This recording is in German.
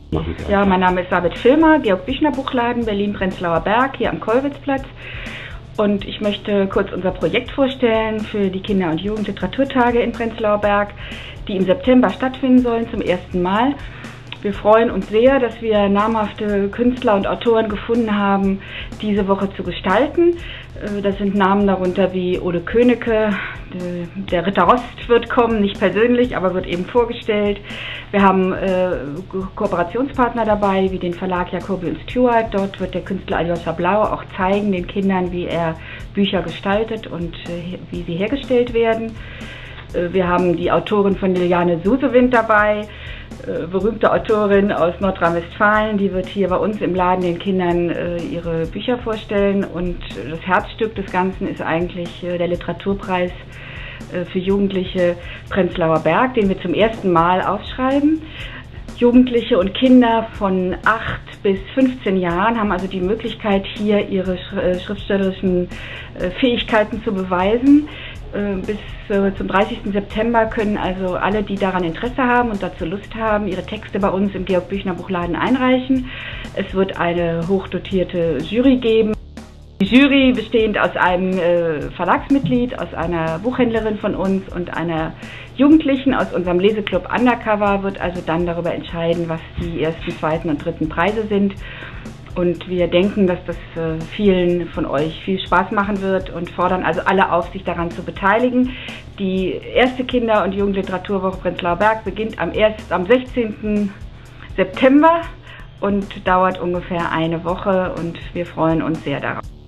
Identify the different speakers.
Speaker 1: Ja, mein Name ist Sabit Filmer, Georg-Büchner-Buchladen, Berlin-Prenzlauer Berg, hier am Kollwitzplatz. Und ich möchte kurz unser Projekt vorstellen für die Kinder- und Jugendliteraturtage in Prenzlauer Berg, die im September stattfinden sollen, zum ersten Mal. Wir freuen uns sehr, dass wir namhafte Künstler und Autoren gefunden haben, diese Woche zu gestalten. Das sind Namen darunter wie Ole Königke, der Ritter Rost wird kommen, nicht persönlich, aber wird eben vorgestellt. Wir haben Kooperationspartner dabei, wie den Verlag Jacobi & Stewart. Dort wird der Künstler Aljoscha Blau auch zeigen den Kindern, wie er Bücher gestaltet und wie sie hergestellt werden. Wir haben die Autorin von Liliane Susewind dabei, berühmte Autorin aus Nordrhein-Westfalen, die wird hier bei uns im Laden den Kindern ihre Bücher vorstellen. Und das Herzstück des Ganzen ist eigentlich der Literaturpreis für Jugendliche Prenzlauer Berg, den wir zum ersten Mal ausschreiben. Jugendliche und Kinder von 8 bis 15 Jahren haben also die Möglichkeit, hier ihre schriftstellerischen Fähigkeiten zu beweisen. Bis zum 30. September können also alle, die daran Interesse haben und dazu Lust haben, ihre Texte bei uns im Georg-Büchner-Buchladen einreichen. Es wird eine hochdotierte Jury geben. Die Jury bestehend aus einem Verlagsmitglied, aus einer Buchhändlerin von uns und einer Jugendlichen aus unserem Leseclub Undercover wird also dann darüber entscheiden, was die ersten, zweiten und dritten Preise sind. Und wir denken, dass das vielen von euch viel Spaß machen wird und fordern also alle auf, sich daran zu beteiligen. Die erste Kinder- und Jugendliteraturwoche Prenzlauer Berg beginnt am 16. September und dauert ungefähr eine Woche und wir freuen uns sehr darauf.